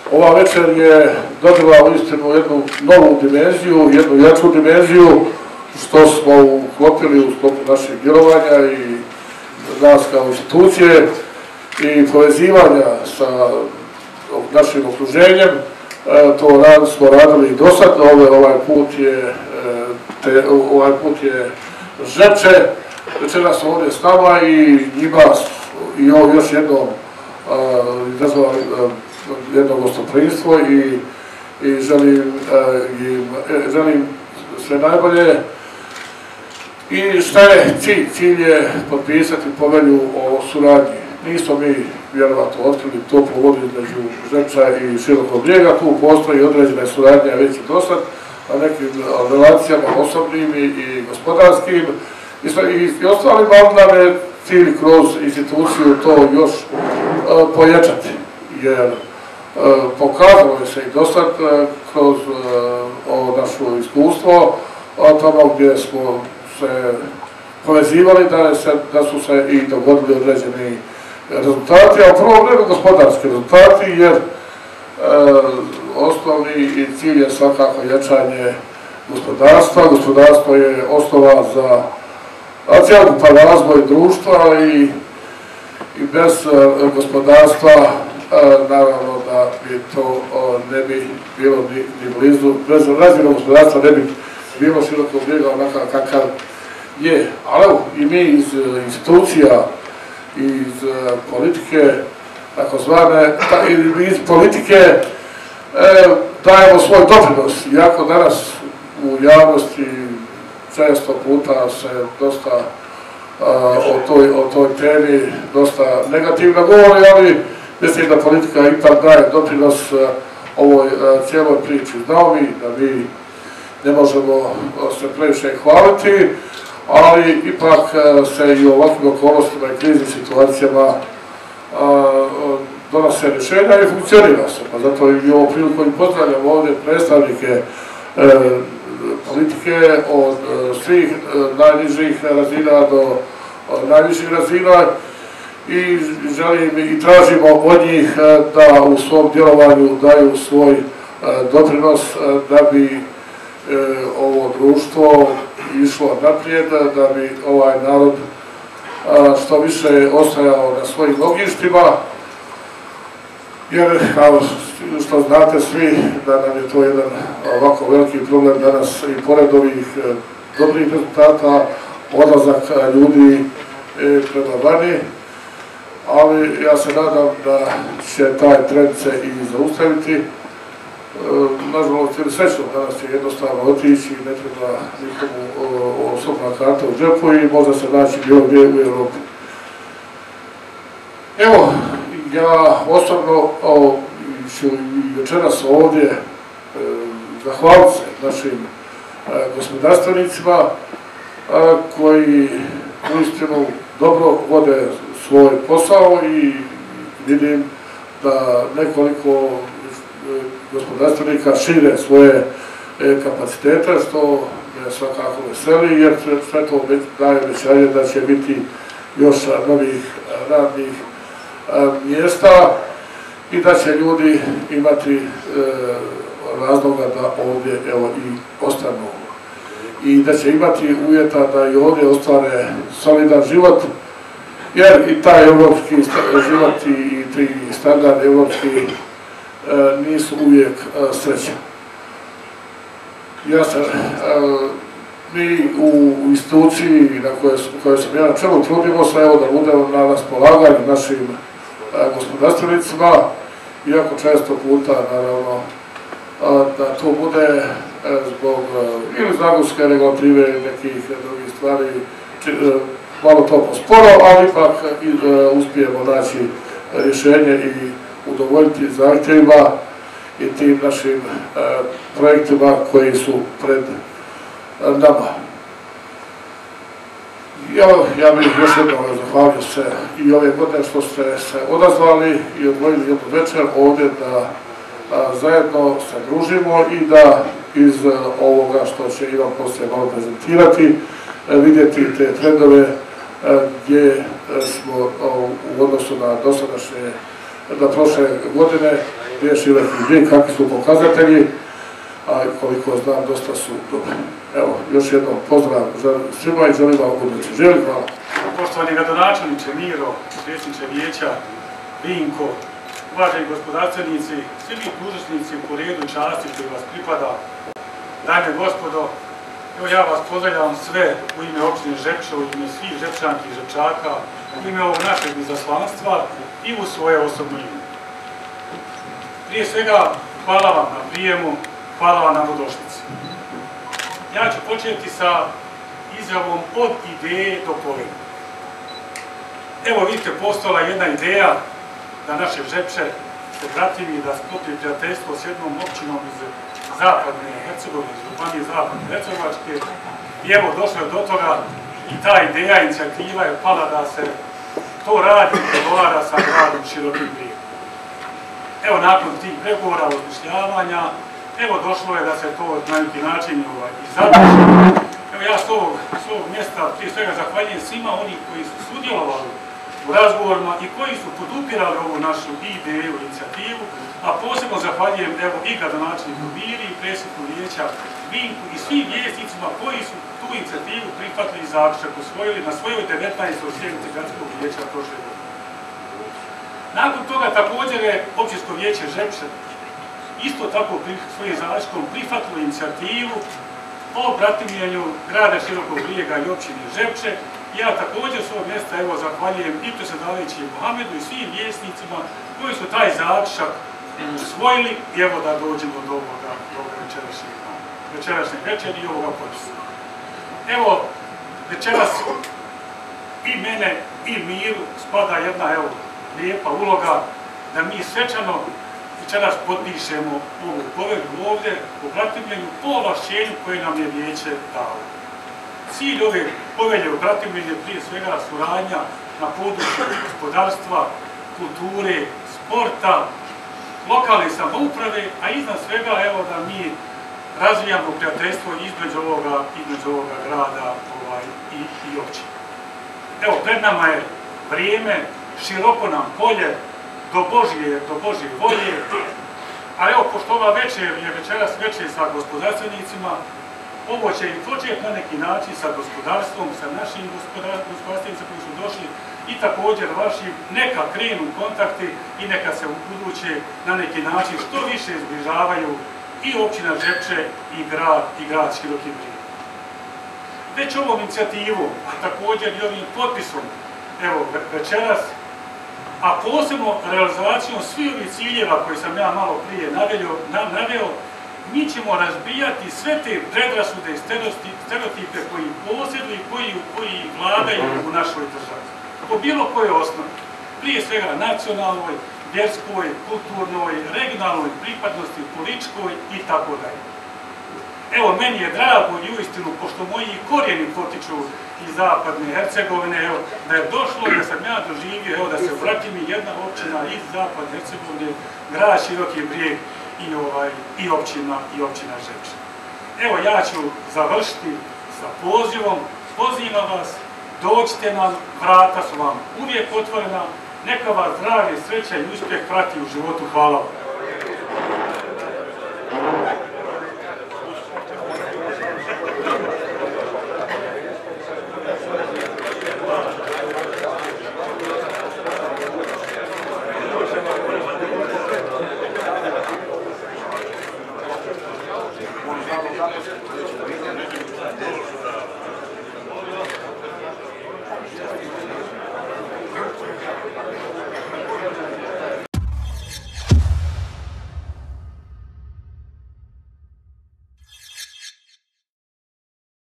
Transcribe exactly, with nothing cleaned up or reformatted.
ova večer je dobila uistinu jednu novu dimenziju, jednu jaču dimenziju, što smo uklopili u sklopu našeg djelovanja i nas kao institucije i povezivanja sa našim okruženjem. To smo radili i do sad, ovaj put je, ovaj put je Žepče, večeras su ovdje s nama i njima i ovo još jednom izazvali jedno gostoprimstvo i, i želim, i, želim sve najbolje. I šta je cilj? Cilj je potpisati povelju o suradnji. Nismo mi vjerovatno otkrili toplu vodu između Žepča i Širokog Brijega, tu postoji određena suradnja već i dosad na nekim relacijama osobnim i, i gospodarskim i, i, i ostalim, ali nam je cilj kroz instituciju to još uh, pojačati, jer uh, pokazalo je se i dosad uh, kroz uh, ovo naše iskustvo, uh, tamo gdje smo se povezivali, da, se, da su se i dogodili određeni rezultati, a u prvom redu gospodarski rezultati, jer e, osnovni cilj je svakako jačanje gospodarstva. Gospodarstvo je osnova za cjelokupan razvoj društva i, i bez e, gospodarstva e, naravno da bi to e, ne bi bilo ni, ni blizu, bez razvijenog gospodarstva ne bi bilo Širokog Brijega onakav kakav je. Ali evo, i mi iz institucija, iz uh, politike, takozvane, ta, iz politike e, dajemo svoj doprinos, iako danas u javnosti često puta se dosta uh, o, toj, o toj temi dosta negativno govori, ali mislim da politika ipak daje doprinos uh, ovoj uh, cijeloj priči. Znamo mi da mi ne možemo uh, se previše hvaliti, ali ipak se i u ovakvim okolnostima i kriznim situacijama donose rješenja i funkcionira se. Pa zato i ovom priliku i pozdravljam ovdje predstavnike politike od svih najnižih razina do najviših razina i želim i tražimo od njih da u svom djelovanju daju svoj doprinos da bi ovo društvo išlo naprijed, da bi ovaj narod što više ostajao na svojim ognjištima, jer kao što znate svi da nam je to jedan ovako veliki problem danas i pored ovih dobrih rezultata, odlazak ljudi prema vani, ali ja se nadam da će taj trend se i zaustaviti. Nažalost, ili srećno danas je jednostavno otići, ne treba nikomu osobna karta u džepu i možda se naći bilo gdje u Europi. Evo, ja osobno ću i večeras ovdje e, zahvaliti se našim e, gospodarstvenicima e, koji uistinu dobro vode svoj posao i vidim da nekoliko gospodarstvenika šire svoje kapacitete, što me svakako veseli, jer sve to daje obećanje da će biti još novih radnih mjesta i da će ljudi imati razloga da ovdje evo i ostanu. I da će imati uvjeta da i ovdje ostvare solidan život, jer i taj evropski život i ti standard evropski nisu uvijek srećni. Ja sam, mi u instituciji na kojoj sam ja na čelu trudimo se evo da budemo na raspolaganju našim gospodarstvenicima, iako često puta naravno da to bude zbog ili zakonske regulative ili nekih drugih stvari malo to posporo, ali ipak uspijemo naći rješenje i udovoljiti zahtjevima i tim našim e, projektima koji su pred e, nama. Ja, ja bih još jednom zahvalio se i ove godine što ste se odazvali i odvojili jednu večer ovdje da a, zajedno se družimo i da iz a, ovoga što će Ivan poslije malo prezentirati, a, vidjeti te trendove a, gdje a, smo a, u odnosu na dosadašnje da prošle godine gdje je široki brijeg, kakvi su pokazatelji, a koliko znam, dosta su dobri. Evo, još jednom pozdrav svima i želim vam ubuduće. Želim, hvala. Poštovani gradonačelniče Miro, predsjedniče vijeća, Vinko, uvaženi gospodarstvenici, svi mi dužnosnici po redu i časti koji vas pripada, dame gospodo, evo ja vas pozdravljam sve u ime opštine Žepče, u ime svih Žepčanki i Žepčaka, u ime ovog našeg izaslanstva i u svoje osobno ime. Prije svega, hvala vam na prijemu, hvala vam na dobrodošlici. Ja ću početi sa izjavom od ideje do pogleda. Evo vidite, postojala jedna ideja da naše Žepče se vrativi da sklopi prijateljstvo s jednom općinom iz zapadne Hercegovine, iz županije zapadne Hercegovačke. I evo, došlo je do toga i ta ideja, inicijativa je pala da se to radi i pregovara sa gradom Širokim brijegom. Evo, nakon tih pregovora, osmišljavanja, evo, došlo je da se to na neki način i završi. Evo, ja s ovog, s ovog mjesta prije svega zahvaljujem svima onih koji su sudjelovali u razgovorima i koji su podupirali ovu našu ideju, inicijativu, a posebno zahvaljujem evo i gradonačelniku Miri i predsjedniku vijeća Vinku i svim vijećnicima koji su tu inicijativu prihvatili i zaključak usvojili na svojoj devetnaestoj sjednici gradskog vijeća prošle godine. Nakon toga također je općinsko vijeće Žepče isto tako svojim zaključkom prihvatilo inicijativu o bratimljenju grada Širokog brijega i općine Žepče. Ja također s ovog mjesta evo zahvaljujem i predsjedavajući Mohamedu i svim vijećnicima koji su taj zaključak usvojili i evo da dođemo do ovoga, do ovoga večerašnjeg večeri i ovoga potpisa. Evo, večeras i mene i Miru spada jedna evo lijepa uloga da mi svečano večeras potpišemo ovu povelju ovdje o bratimljenju po ovlašćenju koje nam je vijeće dalo. Cilj ove povelje o bratimljenju je prije svega suradnja na području gospodarstva, kulture, sporta, lokalne samouprave, a iznad svega evo da mi razvijamo prijateljstvo između ovoga, između ovoga grada ovaj, i, i općine. Evo, pred nama je vrijeme, široko nam polje, do Božje, do Božje volje, a evo, pošto ova večer je večeras večer sa gospodarstvenicima, ovo će i početi na neki način sa gospodarstvom, sa našim gospodarstvenicima koji su došli i također vašim, neka krenu kontakti i neka se u buduće na neki način što više zbližavaju i općina Žepče i grad, i grad Široki brijeg. Već ovom inicijativom, a također i ovim potpisom, evo večeras, a posebno realizacijom svih ovih ciljeva koje sam ja malo prije naveo, mi ćemo razbijati sve te predrasude i stereotipe koji posjeduju i koji, koji vladaju u našoj državi. Po bilo kojoj osnovi. Prije svega nacionalnoj, vjerskoj, kulturnoj, regionalnoj pripadnosti, političkoj i tako dalje. Evo, meni je drago i uistinu, pošto moji korijeni potiču iz zapadne Hercegovine, evo, da je došlo, da sam ja doživio, evo, da se vrati mi jedna općina iz zapadne Hercegovine, grad Široki brijeg, i, ovaj, i, općina, i općina Žepče. Evo, ja ću završiti sa pozivom, pozivam vas, dođite nam, vrata su vam uvijek otvorena, neka vas zdravlje, sreća i uspjeh prati u životu. Hvala vam.